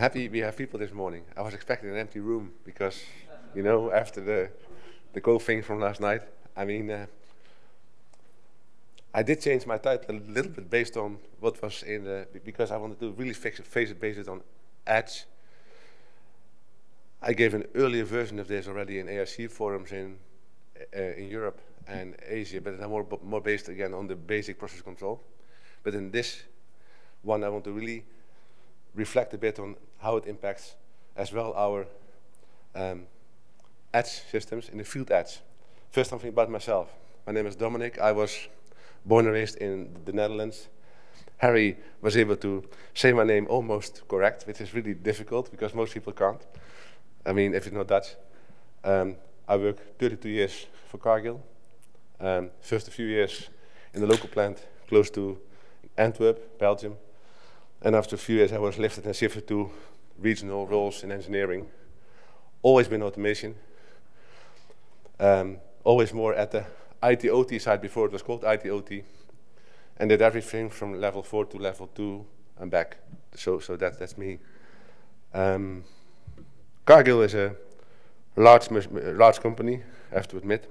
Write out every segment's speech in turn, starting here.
happy we have people this morning. I was expecting an empty room because, you know, after the cold thing from last night, I mean, I did change my title a little bit based on what was in the, because I wanted to really base it on Edge. I gave an earlier version of this already in ARC forums in Europe and Asia, but I'm more based again on the basic process control. But in this one, I want to really reflect a bit on how it impacts as well our edge systems in the field edge. First, something about myself. My name is Dominic. I was born and raised in the Netherlands. Harry was able to say my name almost correct, which is really difficult because most people can't. I mean, if you know Dutch. I worked 32 years for Cargill. First a few years in the local plant close to Antwerp, Belgium. And after a few years I was lifted and shifted to regional roles in engineering. Always been automation. Always more at the IT/OT side before it was called IT/OT. And did everything from level 4 to level 2 and back. So that's me. Cargill is a large company, I have to admit.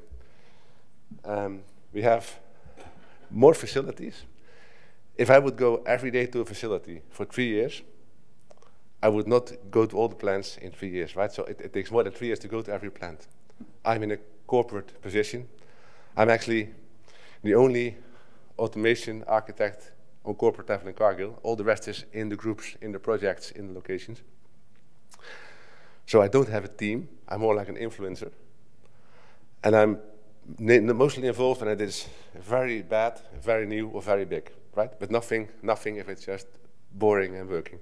We have more facilities. If I would go every day to a facility for 3 years, I would not go to all the plants in 3 years, right? So it takes more than 3 years to go to every plant. I'm in a corporate position. I'm actually the only automation architect on corporate level in Cargill. All the rest is in the groups, in the projects, in the locations. So I don't have a team. I'm more like an influencer. And I'm mostly involved when it is very bad, very new, or very big, right? But nothing if it's just boring and working.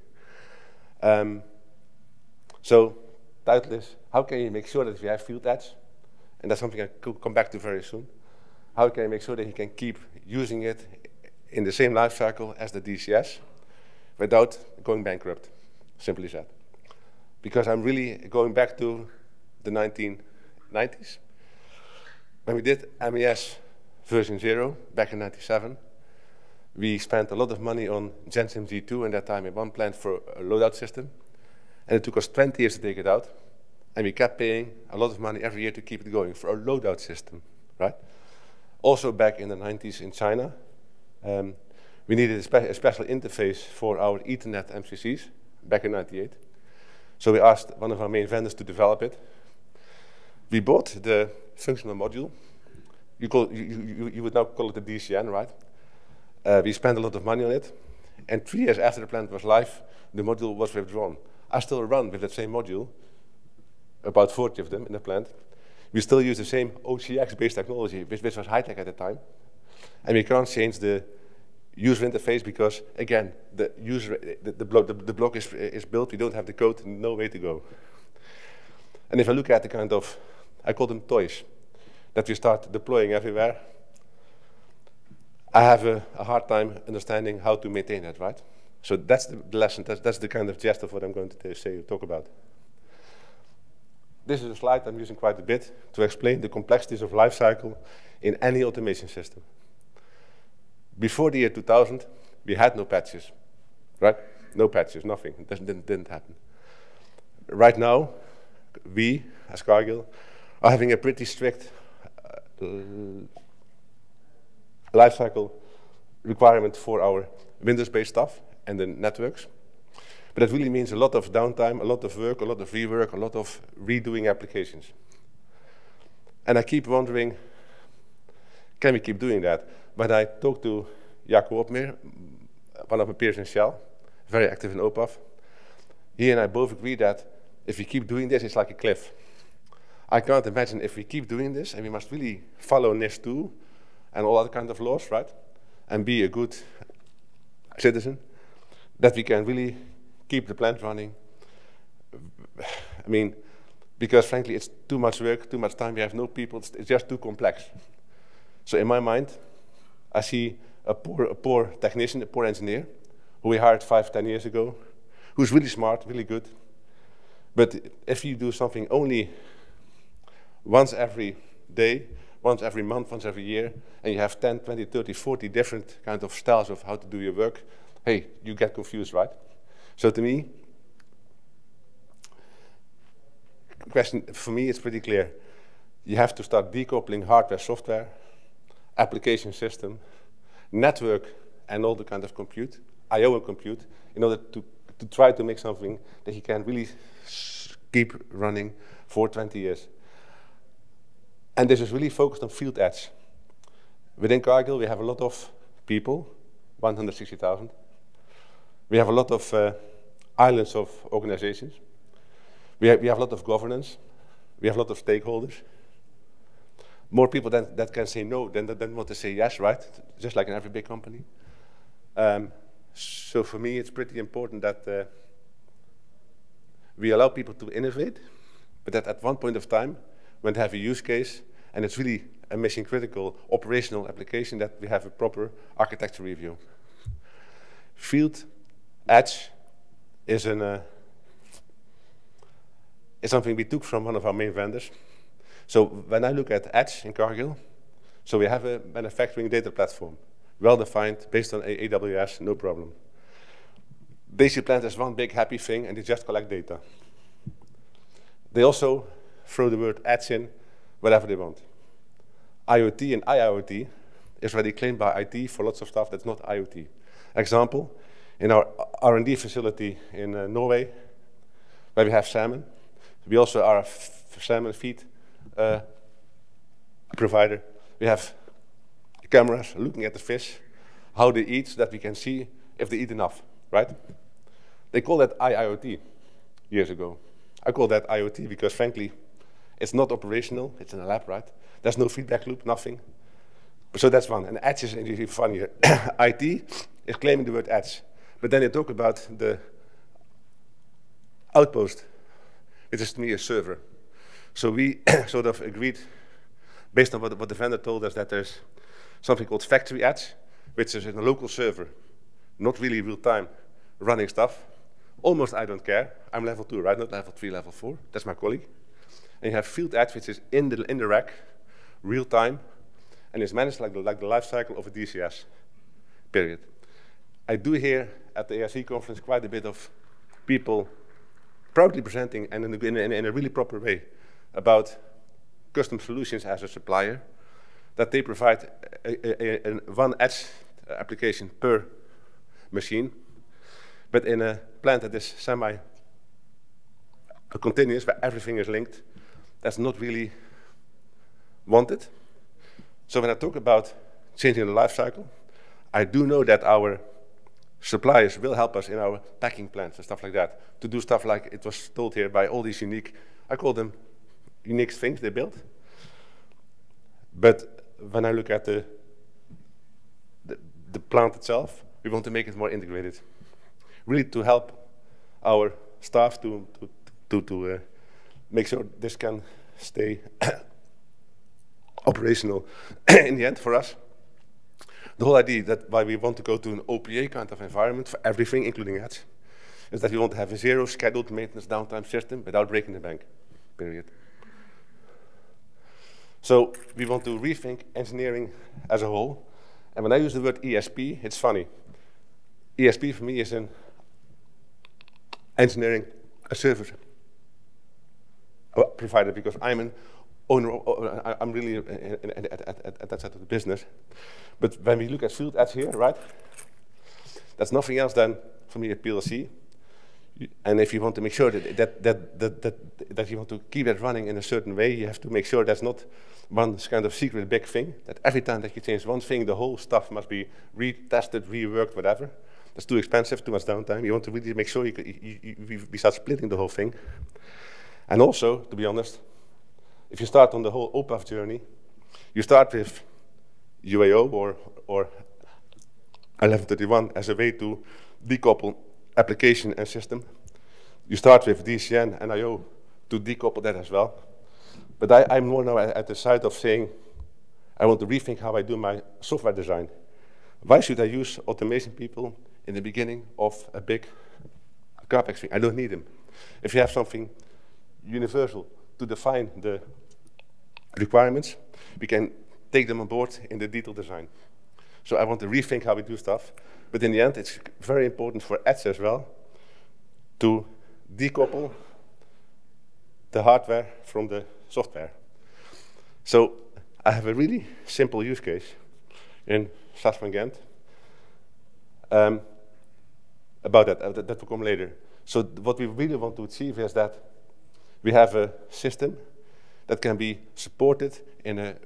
So, title is, how can you make sure that if you have field edge, and that's something I could come back to very soon, how can you make sure that you can keep using it in the same life cycle as the DCS without going bankrupt, simply said. Because I'm really going back to the 1990s. When we did MES version 0 back in 97, we spent a lot of money on Gensim G2 in that time in one plant for a loadout system. And it took us 20 years to take it out. And we kept paying a lot of money every year to keep it going for a loadout system, right? Also back in the 90s in China, we needed a special interface for our Ethernet MCCs back in 98. So we asked one of our main vendors to develop it. We bought the functional module. You would now call it the DCN, right? We spent a lot of money on it. And 3 years after the plant was live, the module was withdrawn. I still run with that same module, about 40 of them in the plant. We still use the same OCX-based technology, which was high-tech at the time. And we can't change the user interface because, again, the block is built, we don't have the code, no way to go. And if I look at the kind of, I call them toys, that we start deploying everywhere, I have a hard time understanding how to maintain that, right? So that's the lesson, that's the kind of gist of what I'm going to talk about. This is a slide I'm using quite a bit to explain the complexities of life cycle in any automation system. Before the year 2000, we had no patches, right? No patches, nothing, it didn't happen. Right now, we, as Cargill, are having a pretty strict lifecycle requirement for our Windows-based stuff and the networks. But it really means a lot of downtime, a lot of work, a lot of rework, a lot of redoing applications. And I keep wondering, can we keep doing that? When I talked to Jaco Opmeer, one of my peers in Shell, very active in OPAF, he and I both agree that if we keep doing this, it's like a cliff. I can't imagine if we keep doing this, and we must really follow NIST 2 and all other kind of laws, right? And be a good citizen, that we can really keep the plant running. I mean, because frankly, it's too much work, too much time, we have no people, it's just too complex. So in my mind, I see a poor technician, a poor engineer, who we hired 5-10 years ago, who's really smart, really good. But if you do something only once every day, once every month, once every year, and you have 10, 20, 30, 40 different kind of styles of how to do your work, hey, you get confused, right? So to me, question, for me, it's pretty clear. You have to start decoupling hardware, software, application system, network, and all the kind of compute, I/O and compute, in order to try to make something that you can really keep running for 20 years. And this is really focused on field edge. Within Cargill, we have a lot of people, 160,000. We have a lot of islands of organizations. We have a lot of governance. We have a lot of stakeholders. More people that can say no than want to say yes, right? Just like in every big company. So for me, it's pretty important that we allow people to innovate, but that at one point of time, when they have a use case, and it's really a mission-critical operational application, that we have a proper architecture review. Field edge is something we took from one of our main vendors. So when I look at edge in Cargill, so we have a manufacturing data platform, well-defined, based on AWS, no problem. They see plant as one big happy thing, and they just collect data. They also throw the word edge in wherever they want. IoT and IIoT is already claimed by IT for lots of stuff that's not IoT. Example, in our R&D facility in Norway, where we have salmon, we also are a salmon feed provider. We have cameras looking at the fish, how they eat, so that we can see if they eat enough, right? They call that IIoT years ago. I call that IoT because, frankly, it's not operational. It's in a lab, right? There's no feedback loop, nothing. So that's one. And edge is really funnier. IT is claiming the word edge. But then they talk about the outpost. It is, to me, a server. So we sort of agreed, based on what the vendor told us, that there's something called factory edge, which is in a local server, not really real-time, running stuff. Almost I don't care. I'm level 2, right? Not level 3, level 4. That's my colleague. And you have field edge, which is in the rack, real-time, and is managed like the life cycle of a DCS, period. I do hear at the ARC conference quite a bit of people proudly presenting, and in a really proper way, about custom solutions as a supplier, that they provide one edge application per machine, but in a plant that is semi-continuous, where everything is linked, that's not really wanted. So when I talk about changing the life cycle, I do know that our suppliers will help us in our packing plants and stuff like that, to do stuff like it was told here by all these unique, I call them unique things they built. But when I look at the plant itself, we want to make it more integrated, really to help our staff to make sure this can stay operational in the end for us. The whole idea that why we want to go to an OPA kind of environment for everything, including edge, is that we want to have a zero scheduled maintenance downtime system without breaking the bank, period. So we want to rethink engineering as a whole. And when I use the word ESP, it's funny. ESP for me is an engineering a service provider, because I'm an owner, I'm really at that side of the business. But when we look at field edge here, right, that's nothing else than, for me, a PLC. And if you want to make sure that you want to keep it running in a certain way, you have to make sure that's not one kind of secret big thing, that every time that you change one thing, the whole stuff must be retested, reworked, whatever. That's too expensive, too much downtime. You want to really make sure we start splitting the whole thing. And also, to be honest, if you start on the whole OPAF journey, you start with UAO or 1131 as a way to decouple application and system. You start with DCN and I/O to decouple that as well. But I'm more now at the side of saying, I want to rethink how I do my software design. Why should I use automation people in the beginning of a big CapEx thing? I don't need them. If you have something universal to define the requirements, we can take them on board in the detailed design. So I want to rethink how we do stuff. But in the end, it's very important for edge as well to decouple the hardware from the software. So I have a really simple use case in SAS van Gent about that. That will come later. So what we really want to achieve is that we have a system that can be supported in a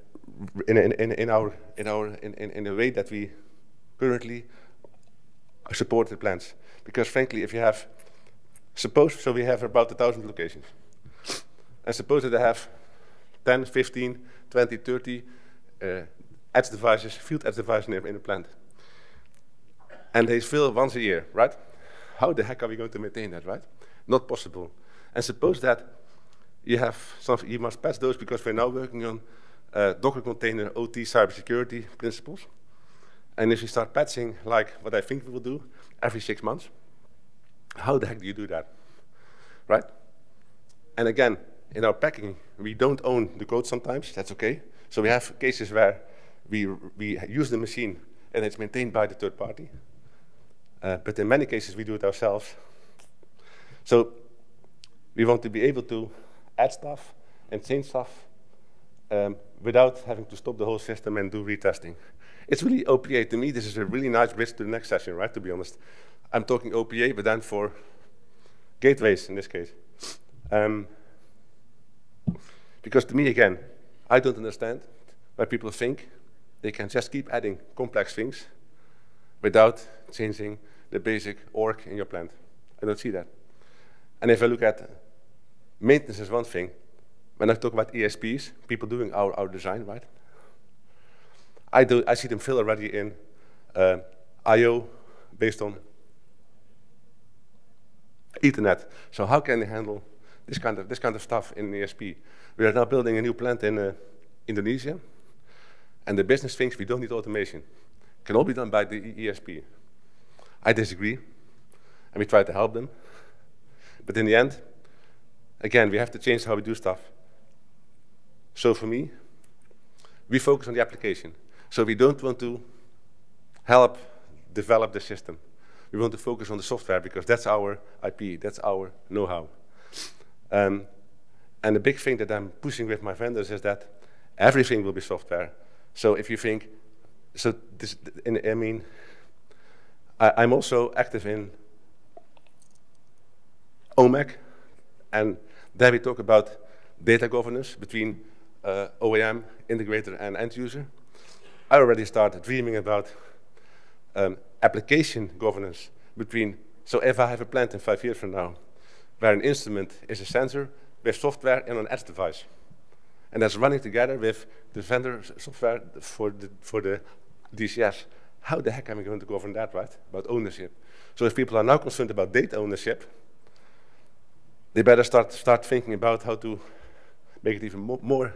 way that we currently support the plans. Because frankly, if you have, so we have about 1,000 locations. And suppose that I have 10, 15, 20, 30 edge devices, field edge devices in a plant. And they fail once a year, right? How the heck are we going to maintain that, right? Not possible. And suppose that you must patch those because we're now working on Docker container OT cybersecurity principles. And if you start patching like what I think we will do every 6 months, how the heck do you do that, right? And again, in our packing, we don't own the code sometimes, that's okay. So we have cases where we use the machine and it's maintained by the third party. But in many cases, we do it ourselves. So we want to be able to add stuff and change stuff without having to stop the whole system and do retesting. It's really OPA. To me, this is a really nice bridge to the next session, right, to be honest. I'm talking OPA, but then for gateways in this case. Because to me, again, I don't understand why people think they can just keep adding complex things without changing the basic org in your plant. I don't see that. And if I look at maintenance is one thing. When I talk about ESPs, people doing our design, right? I see them fill already in I/O based on Ethernet. So how can they handle this kind of stuff in an ESP? We are now building a new plant in Indonesia, and the business thinks we don't need automation. It can all be done by the ESP. I disagree, and we try to help them. But in the end, again, we have to change how we do stuff. So for me, we focus on the application. So we don't want to help develop the system. We want to focus on the software because that's our IP, that's our know-how. And the big thing that I'm pushing with my vendors is that everything will be software. So if you think, so this, I mean, I'm also active in OMAC, and there we talk about data governance between OEM, integrator, and end user. I already started dreaming about application governance between, so if I have a plant in 5 years from now, where an instrument is a sensor with software and an edge device, and that's running together with the vendor software for the DCS, how the heck am I going to govern that, right? About ownership. So if people are now concerned about data ownership, they better start thinking about how to make it even more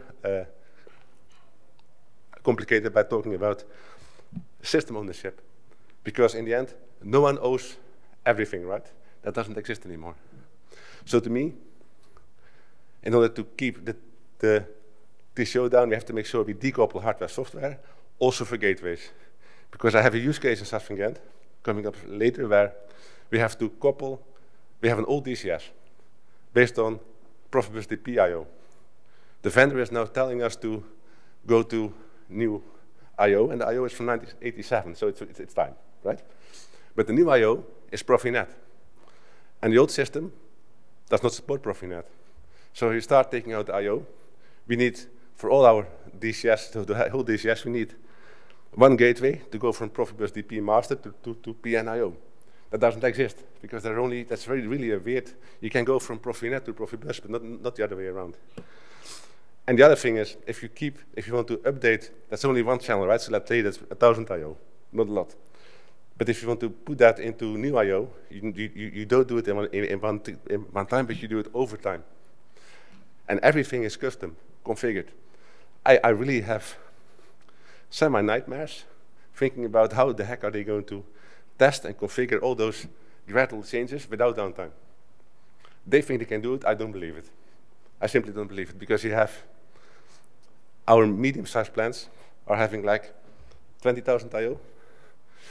complicated by talking about system ownership. Because in the end, no one owns everything, right? That doesn't exist anymore. So to me, in order to keep the TCO down, we have to make sure we decouple hardware software, also for gateways. Because I have a use case in SAS van Gent, coming up later, where we have to couple, we have an old DCS based on Profibus DP I/O. The vendor is now telling us to go to new I/O, and the I/O is from 1987, so it's time, right? But the new I/O is Profinet. And the old system does not support Profinet. So you start taking out the I/O. We need, for all our DCS, so the whole DCS, we need one gateway to go from Profibus DP master to PNIO. That doesn't exist, because that's really a weird, you can go from Profinet to Profibus, but not the other way around. And the other thing is, if you want to update, that's only one channel, right? So let's say that's 1,000 I/O, not a lot. But if you want to put that into new I/O, you don't do it in one time, but you do it over time. And everything is custom, configured. I really have semi-nightmares thinking about how the heck are they going to test and configure all those gradual changes without downtime. They think they can do it, I don't believe it. I simply don't believe it, because you have our medium-sized plants are having like 20,000 I/O,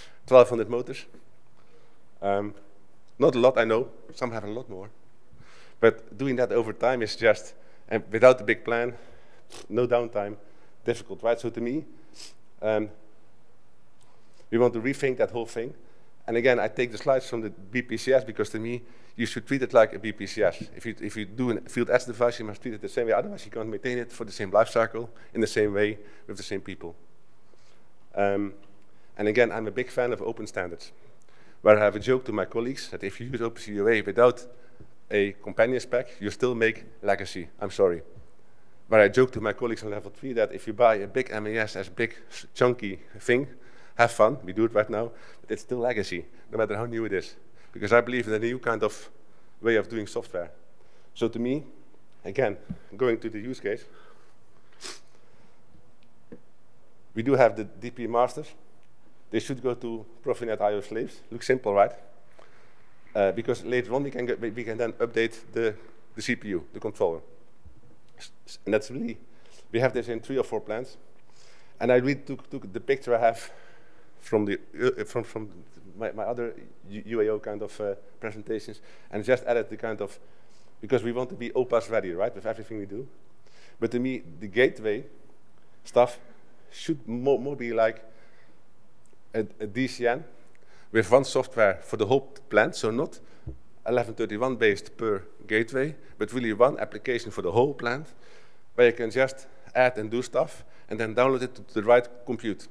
1,200 motors. Not a lot, I know. Some have a lot more. But doing that over time is just, and without a big plan, no downtime, difficult, right? So to me, we want to rethink that whole thing. And again, I take the slides from the BPCS because to me, you should treat it like a BPCS. If you do a field edge device, you must treat it the same way. Otherwise, you can't maintain it for the same life cycle in the same way with the same people. And again, I'm a big fan of open standards, where I have a joke to my colleagues that if you use OpenCUA without a companion spec, you still make legacy. I'm sorry. But I joke to my colleagues on level 3 that if you buy a big MES as big, chunky thing, have fun, we do it right now, but it's still legacy, no matter how new it is. Because I believe in a new kind of way of doing software. So to me, again, going to the use case, we do have the DP masters. They should go to Profinet IO slaves. Looks simple, right? Because later on we can then update the CPU, the controller. And that's really, we have this in 3 or 4 plants. And I really took the picture I have from my other UAO kind of presentations, and just added the kind of, because we want to be OPAS ready, right, with everything we do. But to me, the gateway stuff should more be like a DCN with one software for the whole plant, so not 1131 based per gateway, but really one application for the whole plant, where you can just add and do stuff, and then download it to the right compute.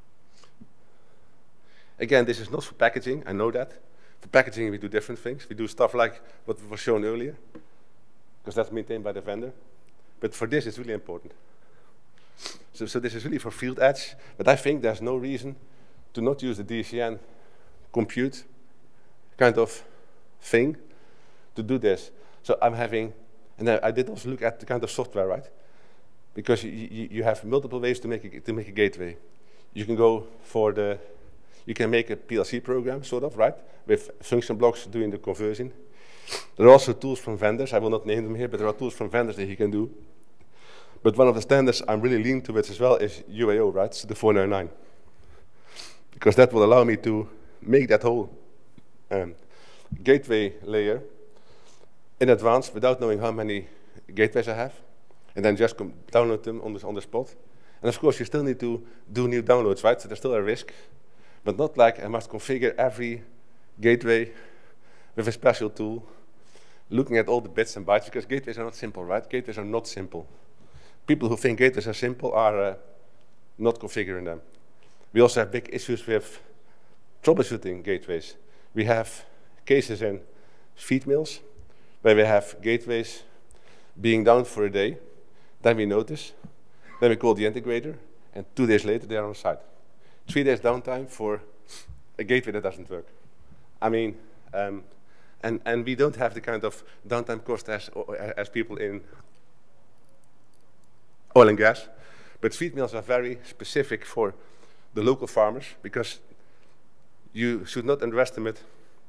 Again, this is not for packaging, I know that. For packaging, we do different things. We do stuff like what was shown earlier, because that's maintained by the vendor. But for this, it's really important. So this is really for field edge, but I think there's no reason to not use the DCN compute kind of thing to do this. So I'm having, and I did also look at the kind of software, right? Because you have multiple ways to make a gateway. You can go for the, you can make a PLC program, sort of, right? With function blocks doing the conversion. There are also tools from vendors. I will not name them here, but there are tools from vendors that you can do. But one of the standards I'm really leaning towards as well is UAO, right? So the 499. Because that will allow me to make that whole gateway layer in advance without knowing how many gateways I have, and then just download them on the spot. And of course, you still need to do new downloads, right? So there's still a risk, but not like I must configure every gateway with a special tool, looking at all the bits and bytes, because gateways are not simple, right? Gateways are not simple. People who think gateways are simple are not configuring them. We also have big issues with troubleshooting gateways. We have cases in feed mills where we have gateways being down for a day. Then we notice. Then we call the integrator, and 2 days later they're on site. 3 days downtime for a gateway that doesn't work. I mean, and we don't have the kind of downtime cost as people in oil and gas. But feed mills are very specific for the local farmers, because you should not underestimate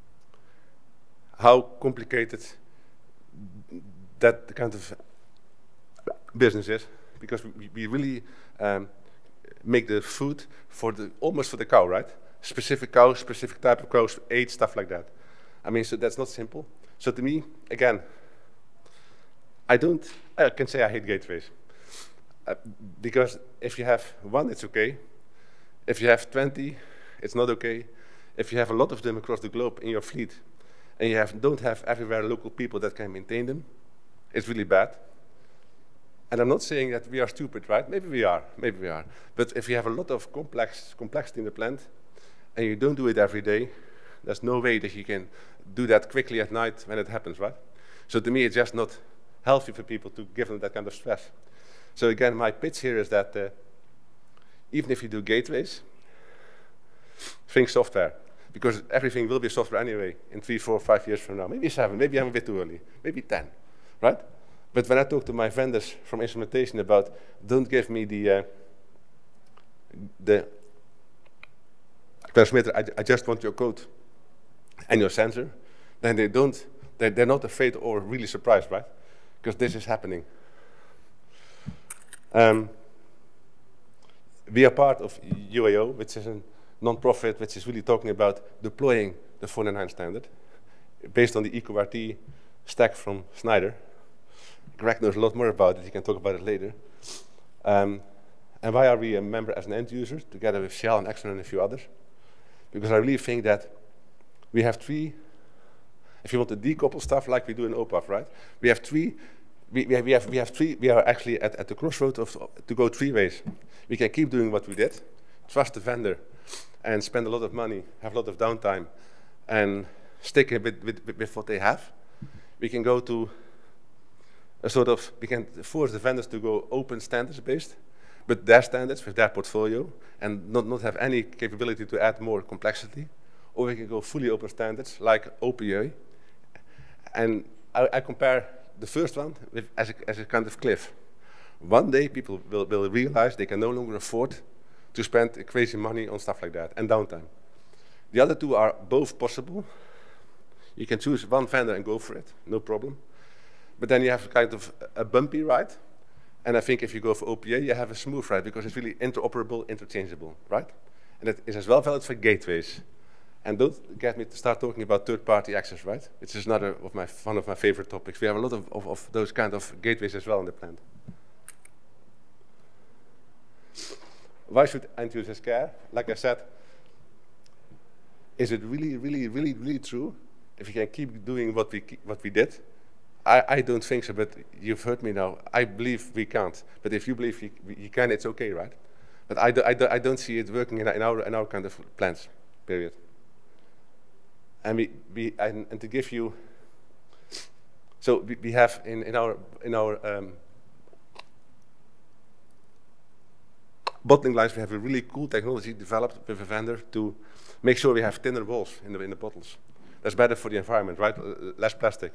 how complicated that kind of business is, because we really make the food for almost for the cow, right? Specific cow, specific type of cows, age, stuff like that. I mean, so that's not simple. So to me, again, I can say I hate gateways. Because if you have 1, it's okay. If you have 20, it's not okay. If you have a lot of them across the globe in your fleet, and you don't have everywhere local people that can maintain them, it's really bad. And I'm not saying that we are stupid, right? Maybe we are, maybe we are. But if you have a lot of complexity in the plant, and you don't do it every day, there's no way that you can do that quickly at night when it happens, right? So to me, it's just not healthy for people to give them that kind of stress. So again, my pitch here is that even if you do gateways, think software. Because everything will be software anyway in 3, 4, 5 years from now. Maybe 7, maybe I'm a bit too early, maybe 10, right? But when I talk to my vendors from instrumentation about, don't give me the transmitter, I just want your code and your sensor, then they're not afraid or really surprised, right? Because this is happening. We are part of UAO, which is a non-profit which is really talking about deploying the 499 standard based on the EcoRT stack from Schneider. Greg knows a lot more about it, he can talk about it later. And why are we a member as an end user, together with Shell and Exxon and a few others? Because I really think that we have three, if you want to decouple stuff like we do in OPAF, right? We have three, we are actually at the crossroad to go three ways. We can keep doing what we did, trust the vendor, and spend a lot of money, have a lot of downtime, and stick with what they have. We can go to a sort of, we can force the vendors to go open standards based, but their standards with their portfolio, and not have any capability to add more complexity. Or we can go fully open standards like OPA. And I compare the first one with, as a kind of cliff. One day people will realize they can no longer afford to spend crazy money on stuff like that, and downtime. The other two are both possible. You can choose one vendor and go for it, no problem. But then you have kind of a bumpy ride. And I think if you go for OPA, you have a smooth ride because it's really interoperable, interchangeable, right? And it is as well valid for gateways. And don't get me to start talking about third-party access, right? Which is another of one of my favorite topics. We have a lot of those kind of gateways as well in the plant. Why should end users care? Like I said, is it really true if we can keep doing what we did? I don't think so, but you've heard me now. I believe we can't. But if you believe you can, it's okay, right? But I don't see it working in our kind of plans, period. And and to give you, so we have in our bottling lines, we have a really cool technology developed with a vendor to make sure we have thinner walls in the bottles. That's better for the environment, right? Less plastic.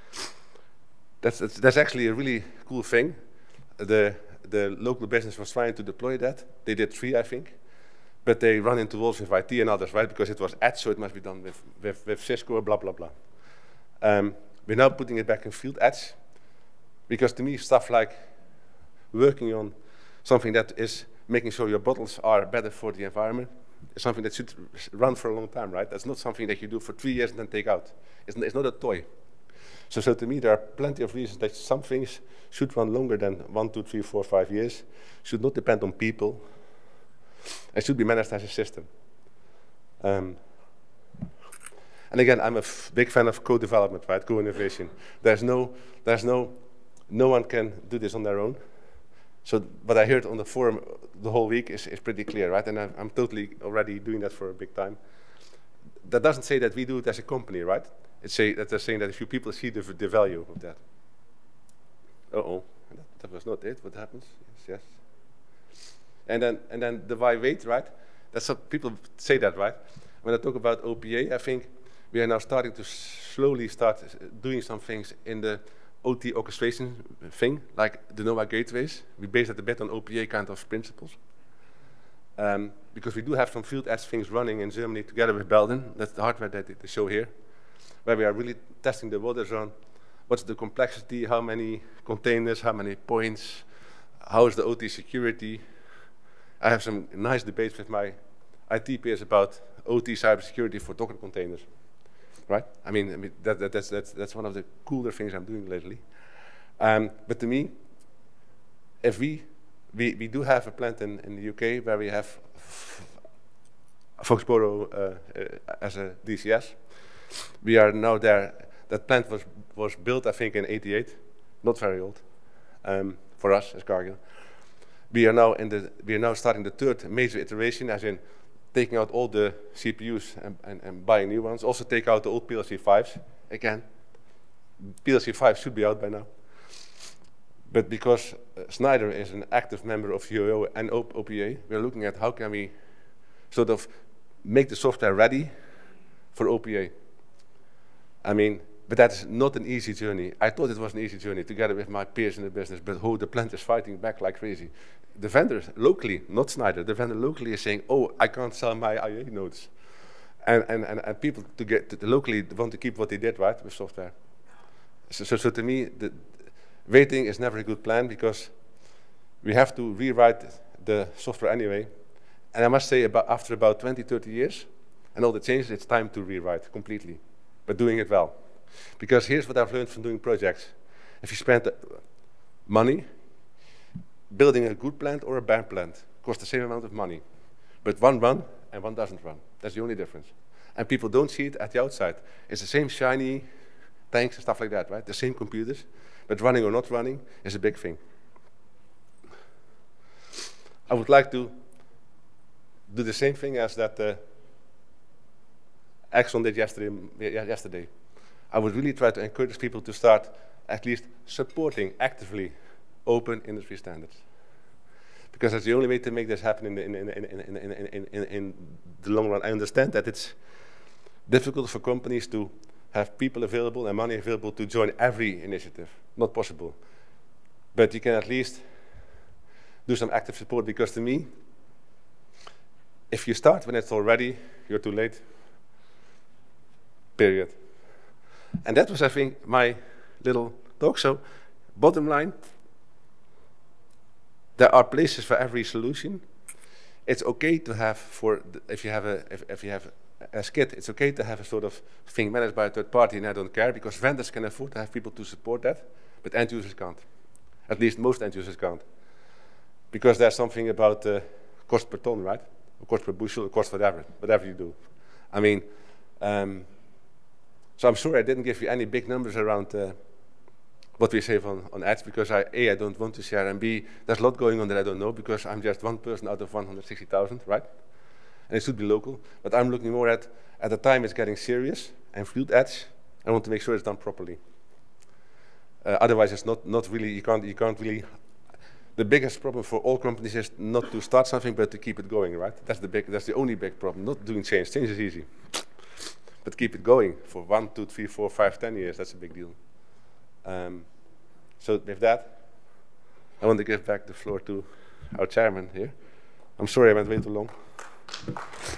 That's actually a really cool thing. The local business was trying to deploy that. They did 3, I think. But they run into walls with IT and others, right? Because it was Edge, so it must be done with Cisco, blah, blah, blah. We're now putting it back in Field Edge. Because to me, stuff like working on something that is making sure your bottles are better for the environment is something that should run for a long time, right? That's not something that you do for 3 years and then take out. It's not a toy. So to me, there are plenty of reasons that some things should run longer than 1, 2, 3, 4, 5 years, should not depend on people, and should be managed as a system. And again, I'm a big fan of co-development, right? Co-innovation. No one can do this on their own. So what I heard on the forum the whole week is pretty clear, right? And I'm totally already doing that for a big time. That doesn't say that we do it as a company, right? That they're saying that if you people see the value of that. Uh-oh, that was not it. What happens? Yes. And then the why wait, right? That's what people say that, right? When I talk about OPA, I think we are now starting to slowly start doing some things in the OT orchestration thing, like the NOAA gateways. We base that a bit on OPA kind of principles. Because we do have some field edge things running in Germany together with Belden. That's the hardware that they show here, where we are really testing the water zone. What's the complexity, how many containers, how many points, how is the OT security. I have some nice debates with my IT peers about OT cybersecurity for Docker containers, right? I mean that's one of the cooler things I'm doing lately. But to me, if we do have a plant in the UK where we have Foxborough as a DCS. We are now there. That plant was built, I think, in '88, not very old, for us as Cargill. We are now starting the third major iteration, as in taking out all the CPUs and buying new ones. Also take out the old PLC 5s again. PLC 5 should be out by now. But because Schneider is an active member of UO and OPA, we're looking at how can we sort of make the software ready for OPA. I mean, but that's not an easy journey. I thought it was an easy journey together with my peers in the business, but the plant is fighting back like crazy. The vendors locally, not Schneider, the vendor locally is saying, oh, I can't sell my IA nodes. And people locally want to keep what they did, right, with software. So to me, waiting is never a good plan because we have to rewrite the software anyway. And I must say, after about 20, 30 years and all the changes, it's time to rewrite completely, but doing it well. Because here's what I've learned from doing projects. If you spend money, building a good plant or a bad plant costs the same amount of money. But one run and one doesn't run. That's the only difference. And people don't see it at the outside. It's the same shiny tanks and stuff like that, right? The same computers. But running or not running is a big thing. I would like to do the same thing as that Exxon did yesterday. I would really try to encourage people to start at least supporting actively open industry standards. Because that's the only way to make this happen in the long run. I understand that it's difficult for companies to have people available and money available to join every initiative. Not possible. But you can at least do some active support, because to me, if you start when it's all ready, you're too late. Period. And that was, I think, my little talk. So, bottom line, there are places for every solution. It's okay to have, if you have a skit, it's okay to have a sort of thing managed by a third party, and I don't care, because vendors can afford to have people to support that, but end users can't. At least most end users can't. Because there's something about cost per ton, right? Or cost per bushel, or cost whatever you do. I mean, so I'm sorry I didn't give you any big numbers around what we save on ads, because A, I don't want to share, and B, there's a lot going on that I don't know, because I'm just one person out of 160,000, right? And it should be local, but I'm looking more at the time it's getting serious, and field ads, I want to make sure it's done properly. Otherwise, it's not really, you can't really. The biggest problem for all companies is not to start something, but to keep it going, right? That's the only big problem. Not doing change. Change is easy, but keep it going for 1, 2, 3, 4, 5, 10 years. That's a big deal. So with that, I want to give back the floor to our chairman here. I'm sorry I went way too long.